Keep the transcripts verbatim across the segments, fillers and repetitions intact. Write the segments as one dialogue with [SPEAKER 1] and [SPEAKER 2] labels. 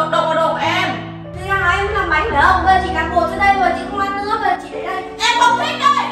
[SPEAKER 1] động vào đồ của em.
[SPEAKER 2] Thế là em làm bánh phải không? Bây giờ chị làm bột cho đây rồi, chị không ăn nữa, bây giờ chị để đây.
[SPEAKER 1] Em không thích đây.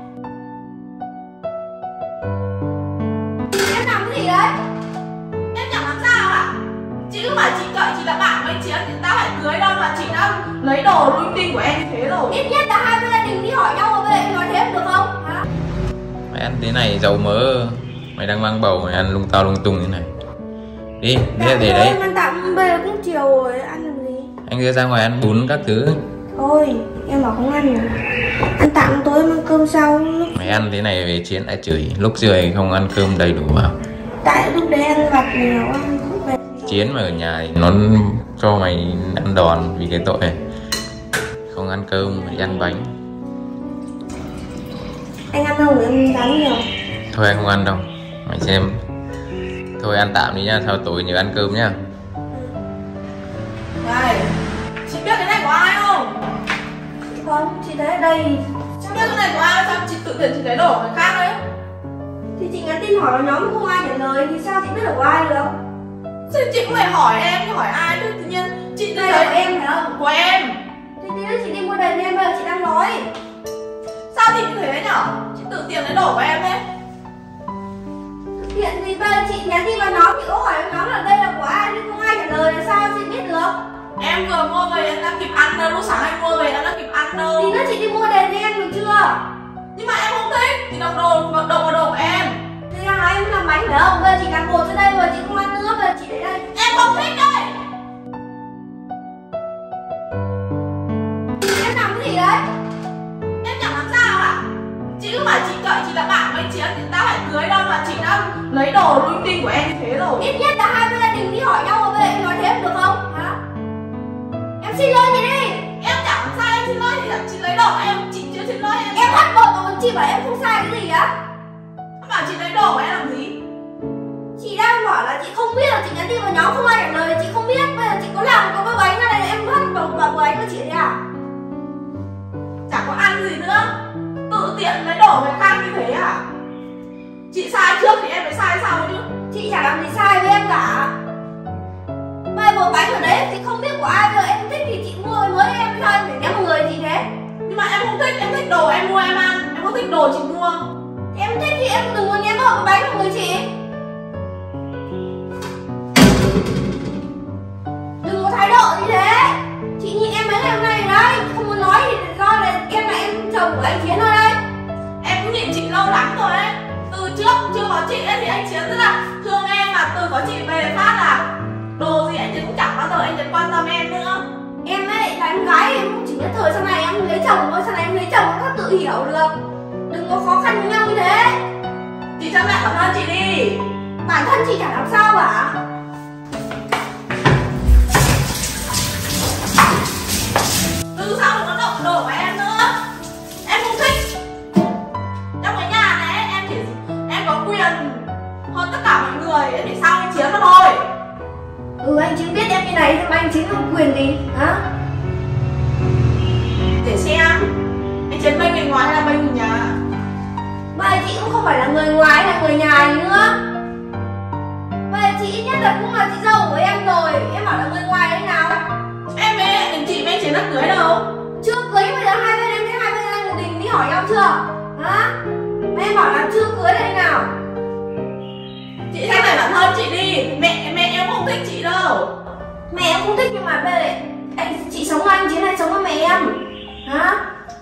[SPEAKER 2] Em làm cái gì đấy?
[SPEAKER 1] Em chẳng làm sao à? Chị cứ bảo chị cậy chị là bạn với Chiến thì tao phải cưới đâu mà chị đã lấy đồ linh tinh của em như thế rồi.
[SPEAKER 2] Ít nhất là hai bên gia đình đi hỏi nhau rồi bây giờ em nói thế được không? Hả?
[SPEAKER 3] Mày ăn thế này dầu mỡ. Mày đang mang bầu mày ăn lung tao lung tung thế này. Đi, đi để đấy.
[SPEAKER 2] Em ăn tạm bây giờ cũng chiều rồi, ăn làm gì?
[SPEAKER 3] Anh đưa ra ngoài ăn bún các thứ.
[SPEAKER 2] Thôi, em bảo không ăn rồi. Ăn tạm tối ăn cơm sau.
[SPEAKER 3] Mày ăn thế này về Chiến lại chửi. Lúc rưỡi không ăn cơm đầy đủ vào.
[SPEAKER 2] Tại lúc đấy ăn vặt nhiều, ăn không về.
[SPEAKER 3] Chiến mà ở nhà thì nó cho mày ăn đòn vì cái tội này. Không ăn cơm, mày ăn bánh.
[SPEAKER 2] Anh ăn không? Em rắn nhiều.
[SPEAKER 3] Thôi anh không ăn đâu. Mày xem. Thôi ăn tạm đi nhá, sau tối nhớ ăn cơm nhá.
[SPEAKER 1] Này, chị biết cái này của ai không?
[SPEAKER 2] Không, chị thấy ở đây.
[SPEAKER 1] Chị biết cái này của ai sao chị tự tiện chị lấy đồ người khác đấy?
[SPEAKER 2] Thì chị nhắn tin hỏi vào nhóm không ai trả lời thì sao chị biết được của ai được?
[SPEAKER 1] Thì chị cũng phải hỏi em, chứ hỏi ai chứ tự nhiên chị
[SPEAKER 2] Đây
[SPEAKER 1] thấy
[SPEAKER 2] là của em phải không?
[SPEAKER 1] của em.
[SPEAKER 2] Thì tí nữa chị đi mua đèn em bây giờ chị đang nói.
[SPEAKER 1] Sao chị như thế nhở? Chị tự tiền lấy đồ của em ấy.
[SPEAKER 2] Hiện thì bây giờ chị nhắn tin vào nhóm chị có hỏi vào nhóm là đây là của ai nhưng không ai trả lời là sao chị biết được?
[SPEAKER 1] Em vừa mua về em đã kịp ăn đâu, lúc sáng em mua về em đã kịp ăn đâu.
[SPEAKER 2] Tí nữa chị đi mua đèn em được chưa?
[SPEAKER 1] Nhưng mà em không thích, thì đồng đồ, đồng đồ, đồ của em.
[SPEAKER 2] Thế là em làm bánh phải không? Bây giờ chị làm bột cho đây rồi, chị không ăn nữa, bây giờ chị để đây.
[SPEAKER 1] Em không thích đây.
[SPEAKER 2] Em làm cái gì đấy?
[SPEAKER 1] Em chẳng làm sao à? Chị cứ bảo chị cậy chị là bạn với Chiến thì tao phải cưới đâu mà chị đã lấy đồ linh tinh của em như thế rồi.
[SPEAKER 2] Ít nhất là hai bên gia đình đi hỏi nhau rồi bây giờ em nói thế được không? Hả? Em xin lỗi chị đi.
[SPEAKER 1] Em chẳng làm sao em xin lỗi thì chị lấy đồ của em, chị chưa xin lỗi em.
[SPEAKER 2] Em hất bột mà chị bảo em không sai cái gì á?
[SPEAKER 1] Em bảo chị lấy đồ của em làm gì?
[SPEAKER 2] Chị đang bảo là chị không biết là chị nhắn tin vào nhóm không ai trả lời, chị không biết. Bây giờ chị có làm có cái bánh này em hất vào vào bánh của chị đấy à?
[SPEAKER 1] Chẳng có ăn gì nữa, tự tiện lấy đồ người khác như thế à? Chị sai trước thì em phải sai sau chứ.
[SPEAKER 2] Chị chả làm gì sai với em cả. Bây giờ bộ bánh ở đấy thì không biết của ai, bây giờ em thích thì chị mua mới em thôi, em phải ném một người gì thế?
[SPEAKER 1] Nhưng mà em không thích, em thích đồ em mua em ăn, em không thích đồ chị mua.
[SPEAKER 2] Em thích thì em đừng có ném vào cái bánh của người chị. Đừng có thái độ như thế. Chị nhìn em mấy ngày hôm nay rồi đấy, không muốn nói thì do là em là em chồng của anh Chiến thôi đấy.
[SPEAKER 1] Em cũng nhìn chị lâu lắm rồi ấy. Từ trước chưa có chị ấy thì anh Chiến rất là thương em, mà từ có chị về phát là đồ gì anh Chiến cũng chẳng bao giờ anh Chiến quan tâm em nữa.
[SPEAKER 2] Em ấy là em gái, em cũng chỉ nhất thời sau này em lấy chồng thôi, sau này em lấy chồng em có tự hiểu được. Đừng có khó khăn với nhau như thế.
[SPEAKER 1] Chị chấp nhận bản thân chị đi.
[SPEAKER 2] Bản thân chị chả làm sao cả.
[SPEAKER 1] Từ sau đừng có động đồ của em nữa. Em không thích. Trong cái nhà này em chỉ em có quyền hơn tất cả mọi người, em chỉ sao anh Chiến mà thôi.
[SPEAKER 2] Ừ, anh Chiến biết em như này nhưng mà anh Chiến không quyền gì hả?
[SPEAKER 1] Để xem anh Chiến bên người ngoài hay là bên người nhà.
[SPEAKER 2] Bây giờ chị cũng không phải là người ngoài hay là người nhà gì nữa. Bây giờ chị ít nhất là cũng là chị dâu của em rồi, em bảo là người ngoài thế nào?
[SPEAKER 1] Em với chị với anh Chiến đã cưới đâu.
[SPEAKER 2] Chưa cưới, bây giờ hai bên em thấy hai bên gia đình đi hỏi nhau chưa? Hả? Mà em bảo là chưa cưới thế nào?
[SPEAKER 1] Chị thay đổi bản thân chị đi. Mẹ mẹ em không thích chị đâu.
[SPEAKER 2] Mẹ em không thích nhưng mà bây giờ anh chị sống với anh Chiến hay sống với mẹ em? Hả?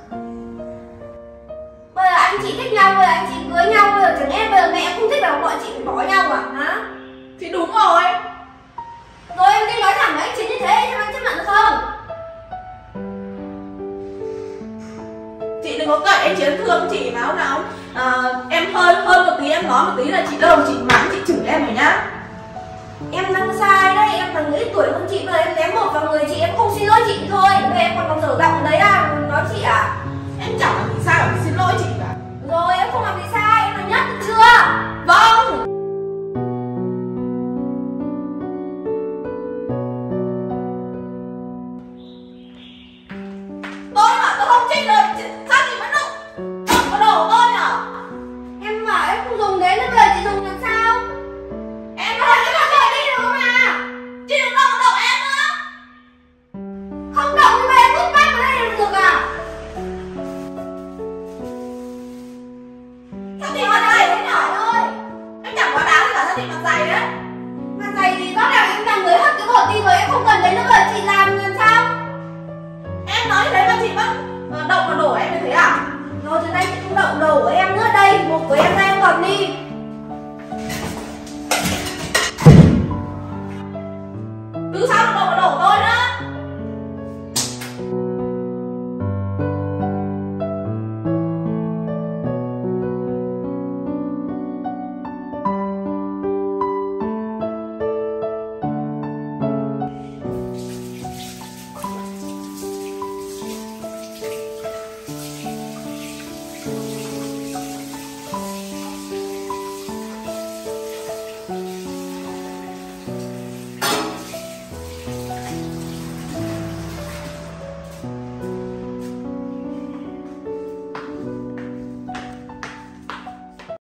[SPEAKER 2] Bây giờ anh chị thích nhau, bây giờ anh chị cưới nhau, bây giờ chẳng lẽ bây giờ mẹ em không thích là bọn chị phải bỏ nhau à? Hả?
[SPEAKER 1] Thì đúng rồi.
[SPEAKER 2] Rồi em đi nói thẳng với anh Chiến như thế cho anh chấp nhận được không?
[SPEAKER 1] Chị đừng có cậy anh Chiến thương chị mà lúc nào à, em hơi hơn một tí em nói một tí là chị đâu chị mắng chị chửi em rồi nhá.
[SPEAKER 2] Em đang sai đấy, em là người ít tuổi hơn chị, bây giờ em ném một vào người chị, em không xin lỗi chị thôi. Bây giờ em còn còn dở giọng đấy à, nói chị à?
[SPEAKER 1] Em chẳng làm gì sai mà xin lỗi chị cả.
[SPEAKER 2] Rồi em không làm gì sai, em là nhất được chưa?
[SPEAKER 1] Vâng. Tôi mà tôi không thích rồi, sao chị vẫn động động vào đồ của tôi nhở?
[SPEAKER 2] Em bảo em không dùng đến nữa, bây giờ chị dùng làm sao?
[SPEAKER 1] Em
[SPEAKER 2] Em
[SPEAKER 1] nói
[SPEAKER 2] làm cái
[SPEAKER 1] cái
[SPEAKER 2] gì đi được không à?
[SPEAKER 1] chị đừng động vào đồ em nữa.
[SPEAKER 2] không cần đến nữa rồi, chị làm làm sao?
[SPEAKER 1] Em nói như thế mà chị vẫn động vào đồ em như thế à?
[SPEAKER 2] Rồi từ nay chị không động đồ của em nữa đây, một của em ra em còn đi.
[SPEAKER 1] Từ sau